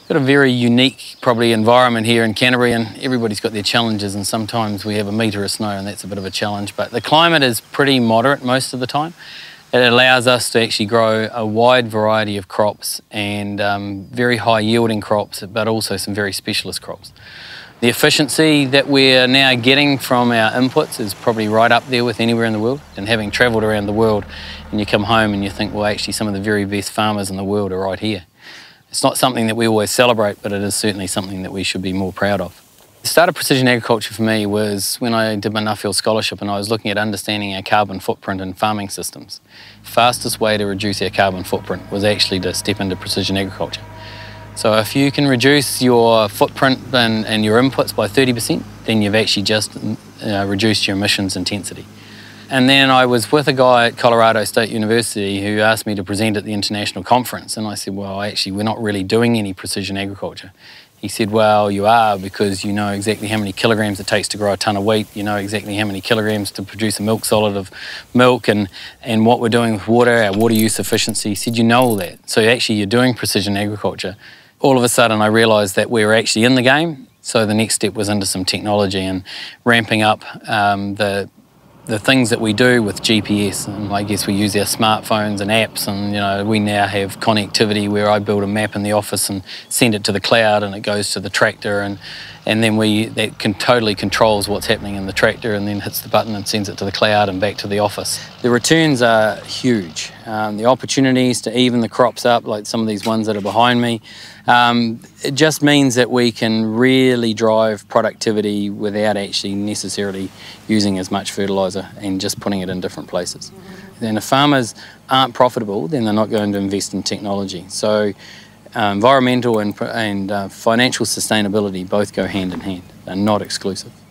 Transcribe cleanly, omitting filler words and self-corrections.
Got a very unique, probably, environment here in Canterbury, and everybody's got their challenges, and sometimes we have a metre of snow and that's a bit of a challenge, but the climate is pretty moderate most of the time. It allows us to actually grow a wide variety of crops and very high yielding crops, but also some very specialist crops. The efficiency that we're now getting from our inputs is probably right up there with anywhere in the world. And having travelled around the world, and you come home and you think, well, actually some of the very best farmers in the world are right here. It's not something that we always celebrate, but it is certainly something that we should be more proud of. The start of precision agriculture for me was when I did my Nuffield scholarship and I was looking at understanding our carbon footprint in farming systems. The fastest way to reduce our carbon footprint was actually to step into precision agriculture. So if you can reduce your footprint and your inputs by 30%, then you've actually just reduced your emissions intensity. And then I was with a guy at Colorado State University who asked me to present at the international conference, and I said, well, actually, we're not really doing any precision agriculture. He said, well, you are, because you know exactly how many kilograms it takes to grow a tonne of wheat, you know exactly how many kilograms to produce a milk solid of milk, and what we're doing with water, our water use efficiency. He said, you know all that. So actually you're doing precision agriculture. All of a sudden I realised that we were actually in the game, so the next step was into some technology and ramping up the things that we do with GPS, and I guess we use our smartphones and apps, and you know, we now have connectivity where I build a map in the office and send it to the cloud, and it goes to the tractor, and then that totally controls what's happening in the tractor, and then hits the button and sends it to the cloud and back to the office. The returns are huge. The opportunities to even the crops up, like some of these ones that are behind me, it just means that we can really drive productivity without actually necessarily using as much fertiliser and just putting it in different places. And if farmers aren't profitable, then they're not going to invest in technology. So environmental and financial sustainability both go hand in hand. They're not exclusive.